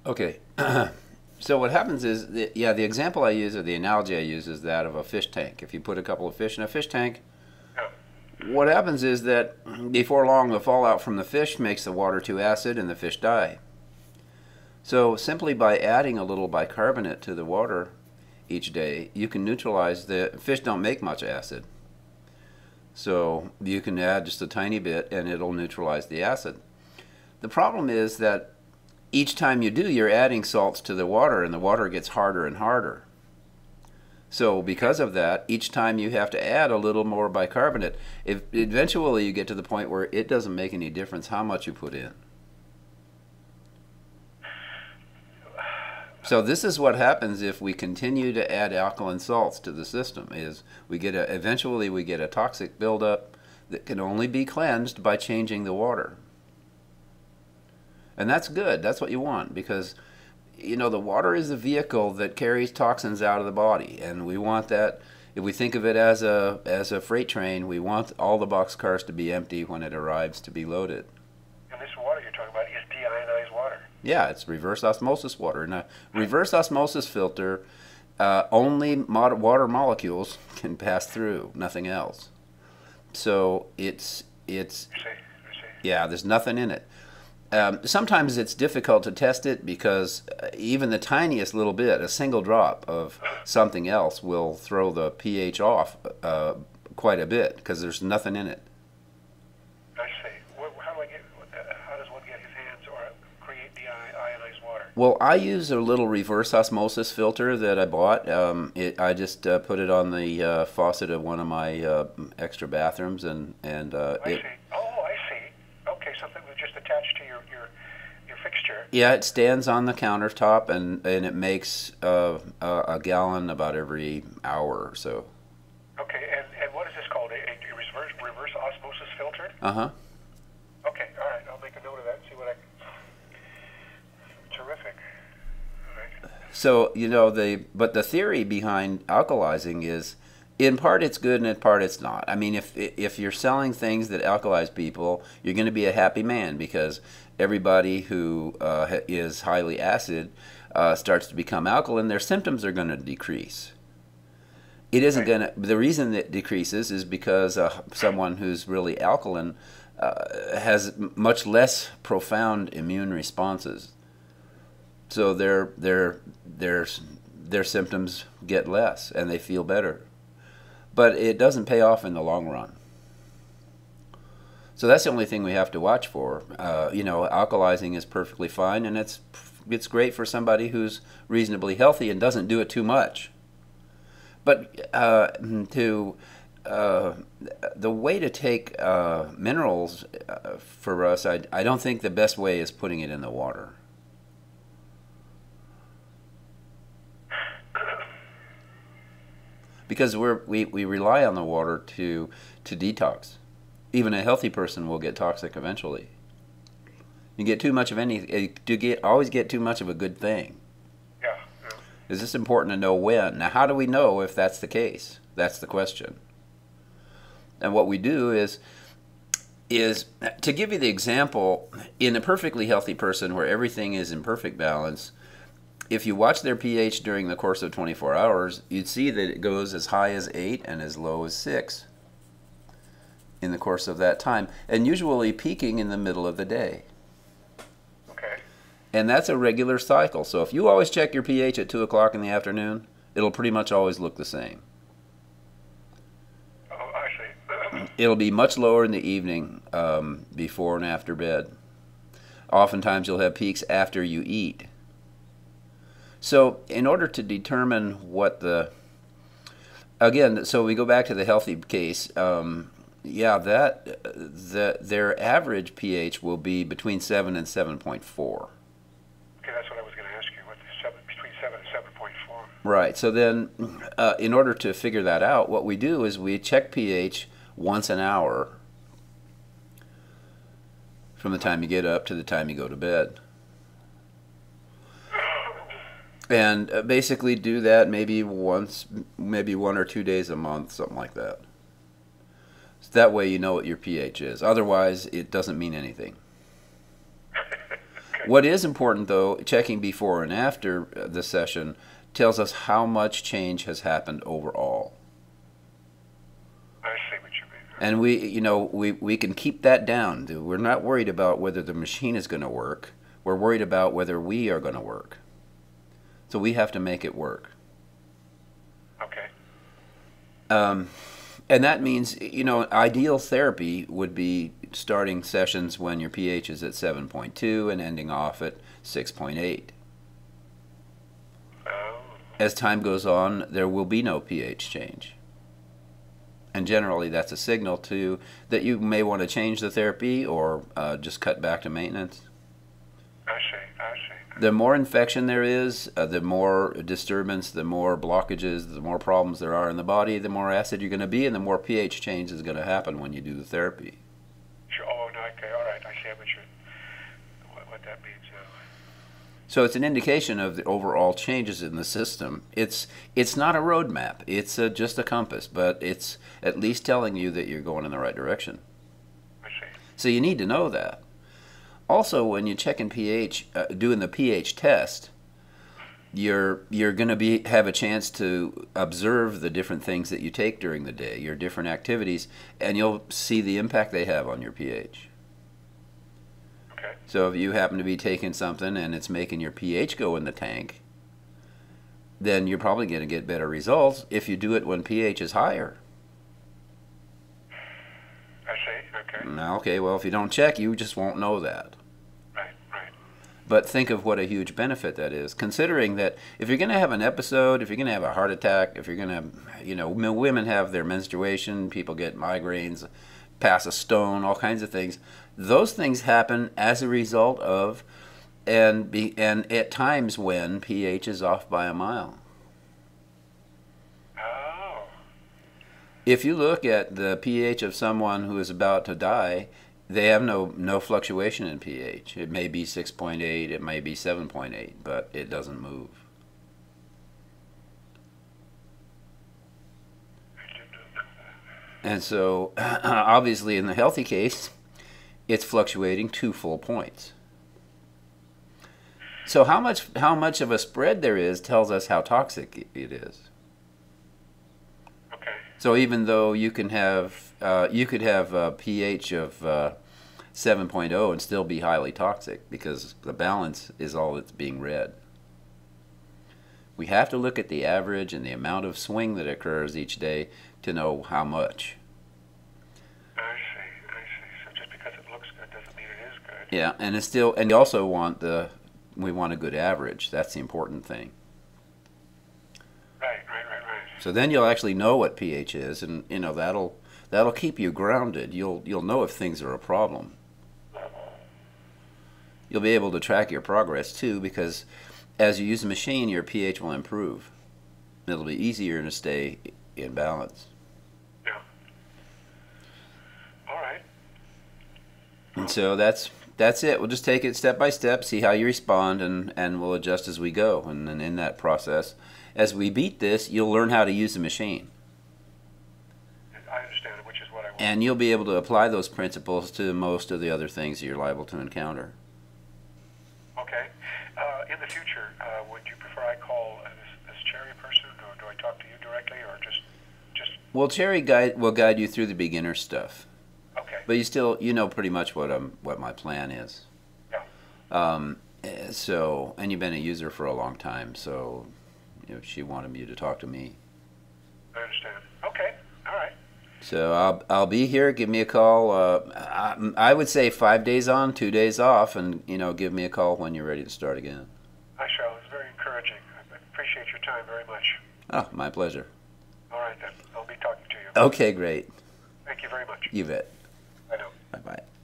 Okay. So what happens is, the example I use or the analogy I use is that of a fish tank. If you put a couple of fish in a fish tank, Yeah. what happens is that before long the fallout from the fish makes the water too acid and the fish die. So simply by adding a little bicarbonate to the water each day, you can neutralize the fish don't make much acid. So you can add just a tiny bit and it'll neutralize the acid. The problem is that each time you do, you're adding salts to the water and the water gets harder and harder. So because of that, each time you have to add a little more bicarbonate. If eventually you get to the point where it doesn't make any difference how much you put in. So this is what happens if we continue to add alkaline salts to the system. Is eventually we get a toxic buildup that can only be cleansed by changing the water. And that's good. That's what you want, because the water is the vehicle that carries toxins out of the body, and we want that. If we think of it as a freight train, we want all the boxcars to be empty when it arrives to be loaded. And this water you're talking about is deionized water. Yeah, it's reverse osmosis water. Now, reverse osmosis filter, only water molecules can pass through, nothing else. So it's You see. yeah, there's nothing in it. Sometimes it's difficult to test it because even the tiniest little bit, a single drop of something else, will throw the pH off quite a bit because there's nothing in it. I see. How does one get his hands or create deionized water? Well, I use a little reverse osmosis filter that I bought. I just put it on the faucet of one of my extra bathrooms, and I see. Oh, I see. Okay, something was just attached to your fixture. yeah, it stands on the countertop, and it makes a gallon about every hour or so. Okay, and what is this called? A reverse osmosis filter? Uh-huh. Okay, all right. I'll make a note of that and see what I can. Terrific. All right. So, but the theory behind alkalizing is, in part it's good and in part it's not. I mean, if you're selling things that alkalize people, you're going to be a happy man, because everybody who is highly acid starts to become alkaline, their symptoms are going to decrease. It isn't going to. The reason it decreases is because someone who's really alkaline has much less profound immune responses. So their symptoms get less and they feel better. But it doesn't pay off in the long run. So that's the only thing we have to watch for. Alkalizing is perfectly fine, and it's great for somebody who's reasonably healthy and doesn't do it too much. But the way to take minerals for us, I don't think the best way is putting it in the water. Because we rely on the water to detox. Even a healthy person will get toxic eventually. You get too much of always get too much of a good thing. Yeah. Is this important to know when? Now, how do we know if that's the case? That's the question. And what we do is to give you the example, in a perfectly healthy person where everything is in perfect balance, if you watch their pH during the course of 24 hours, you'd see that it goes as high as 8 and as low as 6 in the course of that time, and usually peaking in the middle of the day. Okay. And that's a regular cycle. So if you always check your pH at 2 o'clock in the afternoon, it'll pretty much always look the same. Oh, I see. It'll be much lower in the evening, before and after bed. Oftentimes you'll have peaks after you eat. So in order to determine what so we go back to the healthy case, their average pH will be between 7 and 7.4. Okay, that's what I was going to ask you. Between 7 and 7.4. Right. So then, in order to figure that out, what we do is we check pH once an hour from the time you get up to the time you go to bed. And basically do that maybe 1 or 2 days a month, something like that. So that way you know what your pH is. Otherwise, it doesn't mean anything. Okay. What is important, though, checking before and after the session tells us how much change has happened overall. I see what you mean. And we can keep that down. We're not worried about whether the machine is going to work. We're worried about whether we are going to work. So we have to make it work. Okay. And that means, ideal therapy would be starting sessions when your pH is at 7.2 and ending off at 6.8. As time goes on, there will be no pH change. And generally, that's a signal that you may want to change the therapy or just cut back to maintenance. I see. The more infection there is, the more disturbance, the more blockages, the more problems there are in the body, the more acid you're going to be, and the more pH change is going to happen when you do the therapy. Sure. Oh, no, okay, all right. I see what that means. So it's an indication of the overall changes in the system. It's not a roadmap. It's just a compass, but it's at least telling you that you're going in the right direction. I see. So you need to know that. Also, when you're checking pH, doing the pH test, you're going to have a chance to observe the different things that you take during the day, your different activities, and you'll see the impact they have on your pH. Okay. So if you happen to be taking something and it's making your pH go in the tank, then you're probably going to get better results if you do it when pH is higher. I see. Okay. Now, okay, well, if you don't check, you just won't know that. Right. But think of what a huge benefit that is, considering that if you're going to have an episode, if you're going to have a heart attack, if you're going to, women have their menstruation, people get migraines, pass a stone, all kinds of things. Those things happen as a result of, and at times when pH is off by a mile. Oh. If you look at the pH of someone who is about to die, they have no fluctuation in pH. It may be 6.8, it may be 7.8, but it doesn't move. I didn't know that. And so, obviously, in the healthy case, it's fluctuating 2 full points. So how much of a spread there is tells us how toxic it is. Okay. So even though you could have a pH of 7.0 and still be highly toxic because the balance is all that's being read. We have to look at the average and the amount of swing that occurs each day to know how much. I see. So just because it looks good doesn't mean it is good. Yeah, and it's still, and you also want we want a good average. That's the important thing. Right. So then you'll actually know what pH is, and that'll keep you grounded. You'll know if things are a problem. You'll be able to track your progress too, because as you use the machine, your pH will improve. It'll be easier to stay in balance. Yeah. All right. And so that's it. We'll just take it step by step, see how you respond, and we'll adjust as we go. And then in that process, as we beat this, you'll learn how to use the machine. I understand it, which is what I want. And you'll be able to apply those principles to most of the other things you're liable to encounter. Okay. In the future, would you prefer I call this Cherry person, or do I talk to you directly, or just? Well, Cherry will guide you through the beginner stuff. Okay. But you know pretty much what my plan is. Yeah. So, and you've been a user for a long time, so she wanted you to talk to me. I understand. Okay. All right. So I'll be here. Give me a call. I would say 5 days on, 2 days off, and give me a call when you're ready to start again. I shall. It's very encouraging. I appreciate your time very much. Oh, my pleasure. All right then. I'll be talking to you. Okay, great. Thank you very much. You bet. I know. Bye-bye.